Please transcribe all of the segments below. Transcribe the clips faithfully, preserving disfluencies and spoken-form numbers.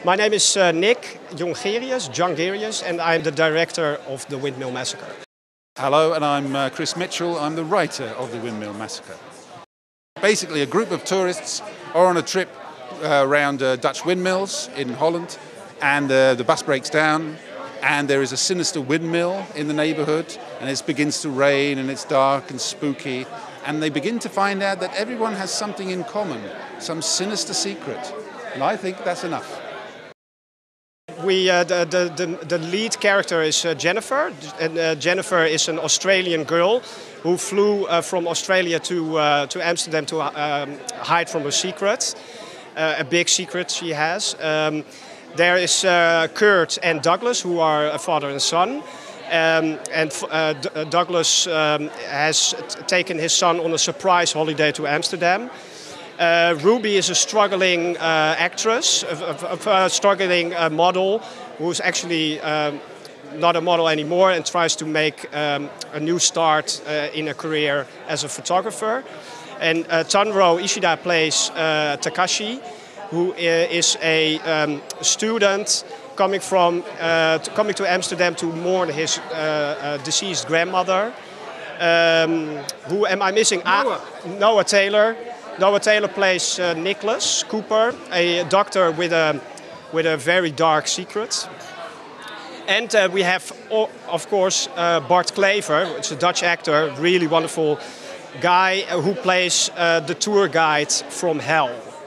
My name is uh, Nick Jongerius, Jongerius, and I'm the director of the Windmill Massacre. Hello, and I'm uh, Chris Mitchell. I'm the writer of the Windmill Massacre. Basically, a group of tourists are on a trip uh, around uh, Dutch windmills in Holland, and uh, the bus breaks down, and there is a sinister windmill in the neighborhood, and it begins to rain, and it's dark and spooky, and they begin to find out that everyone has something in common, some sinister secret, and I think that's enough. We, uh, the, the, the, the lead character is uh, Jennifer, and uh, Jennifer is an Australian girl who flew uh, from Australia to, uh, to Amsterdam to um, hide from a secret, uh, a big secret she has. Um, there is uh, Kurt and Douglas, who are a father and son. Um, and uh, D Douglas um, has t taken his son on a surprise holiday to Amsterdam. Uh, Ruby is a struggling uh, actress, a, a, a struggling uh, model, who's actually um, not a model anymore and tries to make um, a new start uh, in a career as a photographer. And uh, Tanro Ishida plays uh, Takashi, who is a um, student coming from uh, to, coming to Amsterdam to mourn his uh, uh, deceased grandmother. Um, who am I missing? Noah. Ah, Noah Taylor. Noah Taylor plays uh, Nicholas Cooper, a doctor with a with a very dark secret. And uh, we have, of course, uh, Bart Klever, it's a Dutch actor, really wonderful guy who plays uh, the tour guide from hell.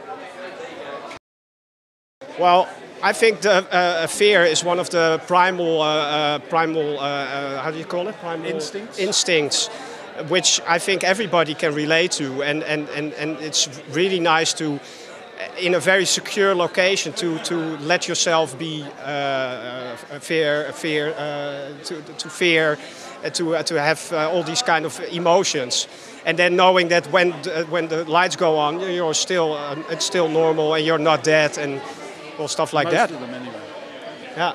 Well, I think the uh, fear is one of the primal, uh, uh, primal, uh, uh, how do you call it? Primal Instincts. Instincts, which I think everybody can relate to, and, and, and, and it's really nice to, in a very secure location, to, to let yourself be uh, fear, fear, uh, to, to fear, uh, to, uh, to have uh, all these kind of emotions, and then knowing that when the, when the lights go on, you're still uh, it's still normal and you're not dead, and well, stuff like Most that. of them anyway. Yeah.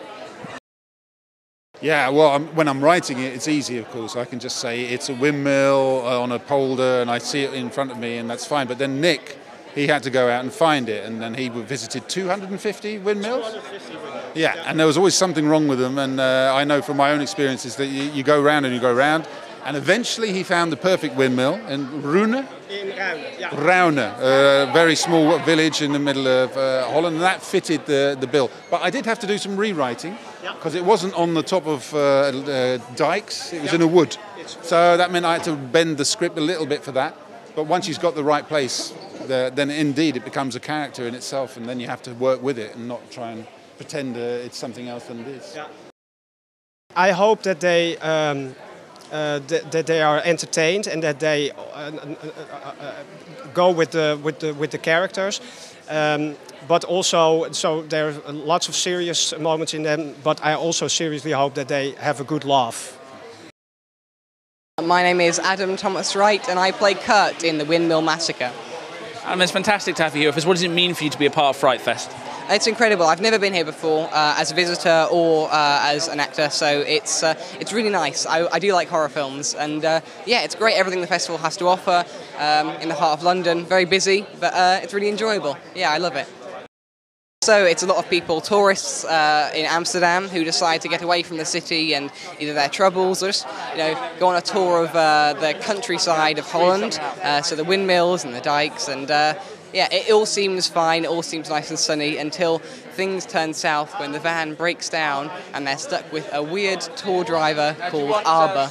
Yeah, well, I'm, when I'm writing it, it's easy, of course. I can just say it's a windmill uh, on a polder, and I see it in front of me, and that's fine. But then Nick, he had to go out and find it, and then he visited two hundred fifty windmills. two hundred fifty windmills. Yeah, Yeah, and there was always something wrong with them, and uh, I know from my own experiences that you, you go round and you go round, and eventually he found the perfect windmill in Rune. In Ruine, yeah. Rune, a very small village in the middle of uh, Holland, and that fitted the, the bill. But I did have to do some rewriting, because it wasn't on the top of uh, uh, dikes, it was in a wood. So that meant I had to bend the script a little bit for that. But once you've got the right place, the, then indeed it becomes a character in itself, and then you have to work with it and not try and pretend uh, it's something else than it is. Yeah. I hope that they um, uh, th that they are entertained and that they uh, uh, uh, go with the with the with the characters. Um, but also, so there are lots of serious moments in them. But I also seriously hope that they have a good laugh. My name is Adam Thomas Wright, and I play Kurt in the Windmill Massacre. Adam, it's fantastic to have you here with us. What does it mean for you to be a part of FrightFest? It's incredible. I've never been here before uh, as a visitor or uh, as an actor, so it's uh, it's really nice. I, I do like horror films, and uh, yeah, it's great. Everything the festival has to offer um, in the heart of London. Very busy, but uh, it's really enjoyable. Yeah, I love it. So it's a lot of people, tourists uh, in Amsterdam, who decide to get away from the city and either their troubles or just, you know, go on a tour of uh, the countryside of Holland, uh, so the windmills and the dikes, and uh, yeah, it all seems fine, it all seems nice and sunny until things turn south when the van breaks down and they're stuck with a weird tour driver called Arbor.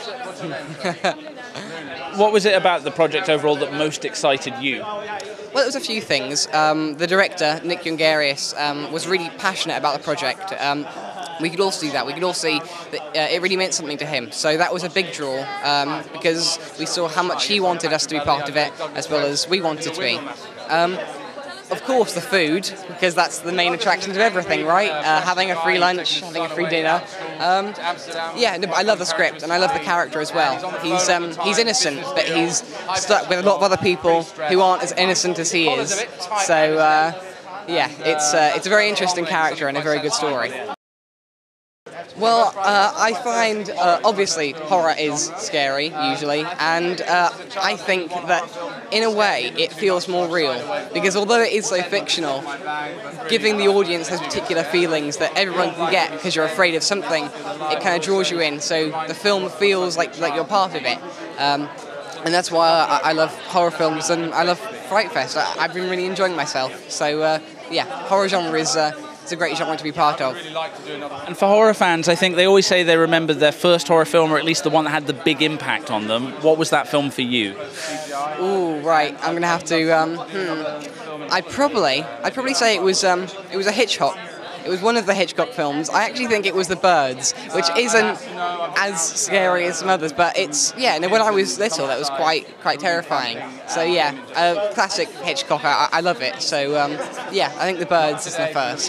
What was it about the project overall that most excited you? Well, it was a few things. Um, the director, Nick Jongerius, um, was really passionate about the project. Um, we could all see that. We could all see that uh, it really meant something to him. So that was a big draw um, because we saw how much he wanted us to be part of it as well as we wanted to be. Um, Of course, the food, because that's the main attraction of everything, right? Uh, having a free lunch, having a free dinner. Um, yeah, no, but I love the script and I love the character as well. He's um, he's innocent, but he's stuck with a lot of other people who aren't as innocent as he is. So uh, yeah, it's uh, it's a very interesting character and a very good story. Well, uh, I find, uh, obviously, horror is scary, usually, and uh, I think that in a way, it feels more real, because although it is so fictional, giving the audience those particular feelings that everyone can get because you're afraid of something, it kind of draws you in, so the film feels like, like you're part of it. Um, and that's why I, I love horror films, and I love FrightFest. I, I've been really enjoying myself. So, uh, yeah, horror genre is... Uh, It's a great genre to be part of. And for horror fans, I think they always say they remember their first horror film, or at least the one that had the big impact on them. What was that film for you? Ooh, right. I'm gonna have to. Um, hmm. I'd probably, I'd probably say it was, um, it was a Hitchcock. It was one of the Hitchcock films. I actually think it was The Birds, which isn't as scary as some others, but it's, yeah, no, when I was little, that was quite quite terrifying. So, yeah, a classic Hitchcock, I, I love it. So, um, yeah, I think The Birds is the first.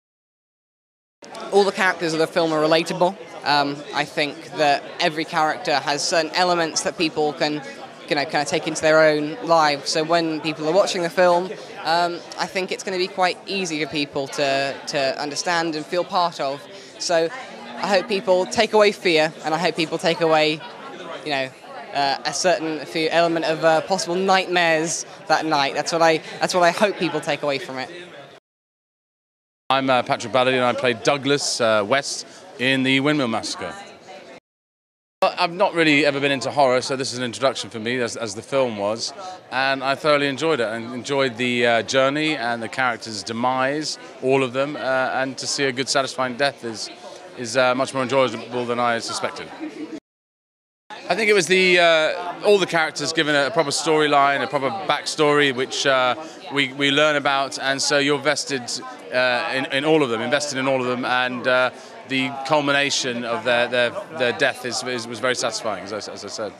All the characters of the film are relatable. Um, I think that every character has certain elements that people can, you know, kind of take into their own lives. So when people are watching the film, um, I think it's going to be quite easy for people to, to understand and feel part of. So I hope people take away fear, and I hope people take away, you know, uh, a certain few element of uh, possible nightmares that night. That's what I. That's what I hope people take away from it. I'm uh, Patrick Ballady, and I played Douglas uh, West in the Windmill Massacre. I've not really ever been into horror, so this is an introduction for me, as, as the film was, and I thoroughly enjoyed it, and enjoyed the uh, journey and the characters' demise, all of them, uh, and to see a good, satisfying death is, is uh, much more enjoyable than I suspected. I think it was the uh, all the characters given a proper storyline, a proper backstory, which uh, we, we learn about, and so you're vested uh, in, in all of them, invested in all of them, and uh, the culmination of their, their, their death is, is, was very satisfying, as I, as I said.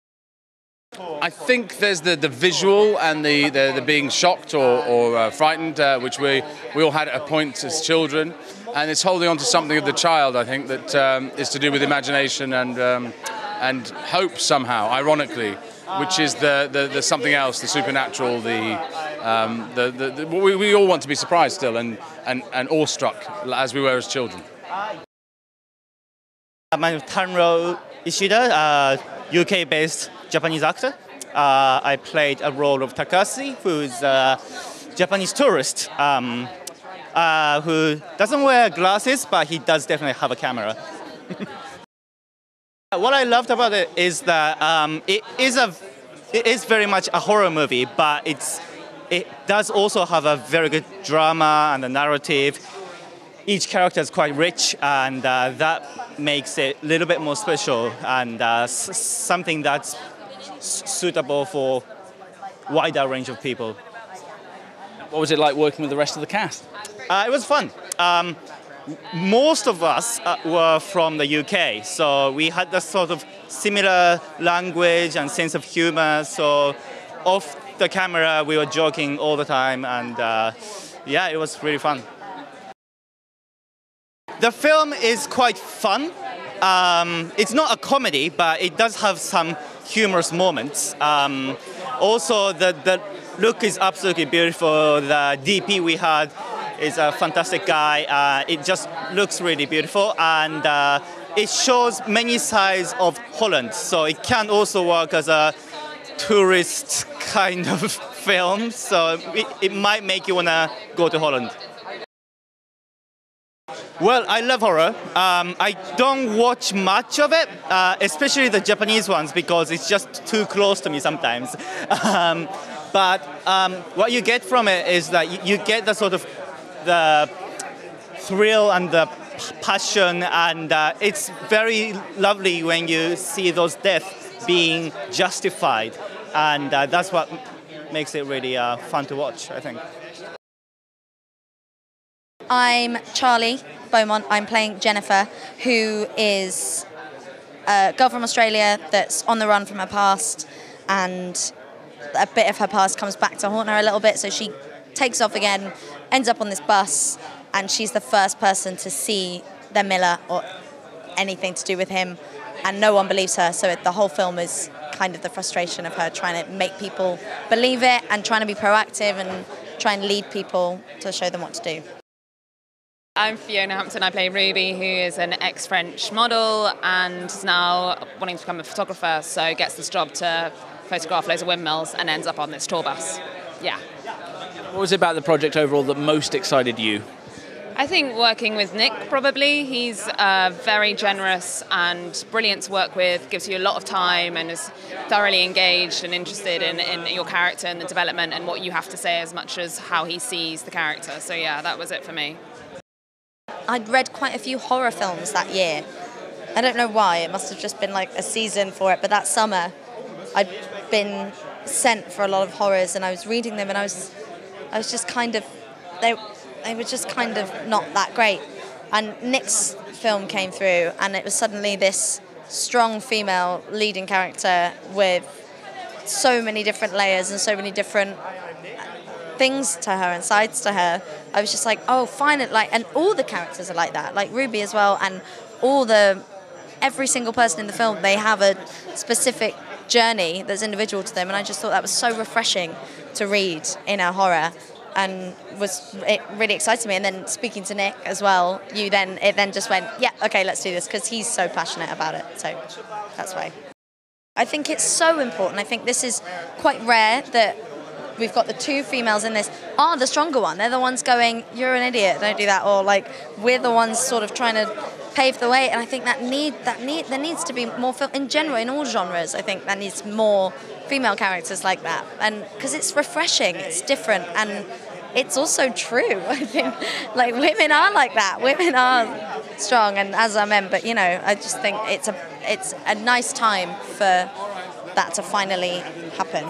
I think there's the, the visual and the, the, the being shocked or, or uh, frightened, uh, which we, we all had at a point as children, and it's holding on to something of the child, I think, that um, is to do with imagination and, um, and hope somehow, ironically, which is the, the, the something else, the supernatural, the, um, the, the, the we, we all want to be surprised still and, and, and awestruck as we were as children. My name is Tanro Ishida, uh, U K-based Japanese actor. Uh, I played a role of Takashi, who's a Japanese tourist um, uh, who doesn't wear glasses, but he does definitely have a camera. What I loved about it is that um, it is a, it is very much a horror movie, but it's, it does also have a very good drama and a narrative. Each character is quite rich, and uh, that makes it a little bit more special and uh, s something that's suitable for a wider range of people. What was it like working with the rest of the cast? Uh, it was fun. Um, most of us uh, were from the U K, so we had this sort of similar language and sense of humor, so off the camera we were joking all the time, and uh, yeah, it was really fun. The film is quite fun. Um, it's not a comedy, but it does have some humorous moments. Um, also, the, the look is absolutely beautiful. The D P we had is a fantastic guy. Uh, it just looks really beautiful, and uh, it shows many sides of Holland. So it can also work as a tourist kind of film. So it, it might make you want to go to Holland. Well, I love horror. Um, I don't watch much of it, uh, especially the Japanese ones, because it's just too close to me sometimes. Um, but um, what you get from it is that you, you get the sort of the thrill and the passion, and uh, it's very lovely when you see those deaths being justified, and uh, that's what makes it really uh, fun to watch, I think. I'm Charlie Beaumont. I'm playing Jennifer, who is a girl from Australia that's on the run from her past, and a bit of her past comes back to haunt her a little bit, so she takes off again, ends up on this bus, and she's the first person to see their Miller or anything to do with him, and no one believes her, so it, the whole film is kind of the frustration of her trying to make people believe it and trying to be proactive and try and lead people to show them what to do. I'm Fiona Hampton. I play Ruby, who is an ex-French model and is now wanting to become a photographer, so gets this job to photograph loads of windmills, and ends up on this tour bus. Yeah. What was it about the project overall that most excited you? I think working with Nick, probably. He's uh, very generous and brilliant to work with, gives you a lot of time and is thoroughly engaged and interested in, in your character and the development and what you have to say as much as how he sees the character. So yeah, that was it for me. I'd read quite a few horror films that year. I don't know why, it must have just been like a season for it, but that summer I'd been sent for a lot of horrors and I was reading them and I was I was just kind of, they, they were just kind of not that great. And Nick's film came through and it was suddenly this strong female leading character with so many different layers and so many different things to her and sides to her. I was just like, oh, fine. Like, and all the characters are like that, like Ruby as well, and all the, every single person in the film, they have a specific journey that's individual to them, and I just thought that was so refreshing to read in a horror, and was it really excited me. And then speaking to Nick as well, you then it then just went, yeah, okay, let's do this, because he's so passionate about it. So that's why. I think it's so important. I think this is quite rare that we've got the two females in this are the stronger one. They're the ones going, you're an idiot, don't do that, or like we're the ones sort of trying to pave the way. And I think that need that need there needs to be more film in general in all genres. I think that needs more female characters like that, and because it's refreshing, it's different, and it's also true. I think like women are like that. Women are strong, and as are men. But you know, I just think it's a it's a nice time for that to finally happen.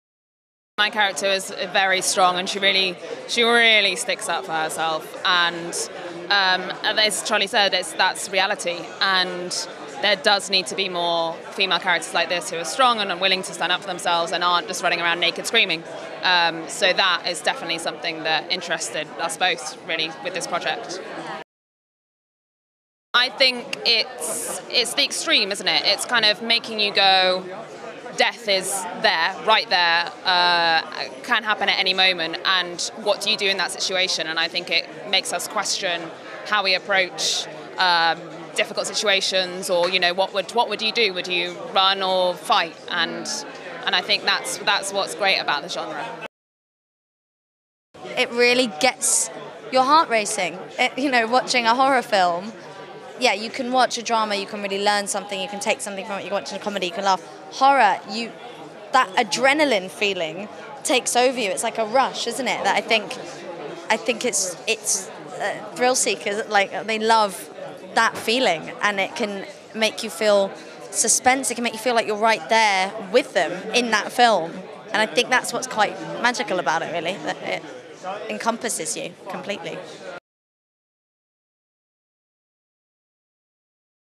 My character is very strong, and she really, she really sticks up for herself. And um, as Charlie said, it's, that's reality. And there does need to be more female characters like this who are strong and are willing to stand up for themselves and aren't just running around naked screaming. Um, so that is definitely something that interested us both, really, with this project. I think it's it's the extreme, isn't it? It's kind of making you go, death is there, right there, uh, can happen at any moment, and what do you do in that situation? And I think it makes us question how we approach um, difficult situations, or you know, what would what would you do? Would you run or fight? And and I think that's that's what's great about the genre. It really gets your heart racing. It, you know, watching a horror film. Yeah, you can watch a drama, you can really learn something, you can take something from it, you can watch a comedy, you can laugh. Horror, you that adrenaline feeling takes over you. It's like a rush, isn't it? That I think, I think it's it's uh, thrill seekers, like they love that feeling, and it can make you feel suspense. It can make you feel like you're right there with them in that film, and I think that's what's quite magical about it, really. That it encompasses you completely.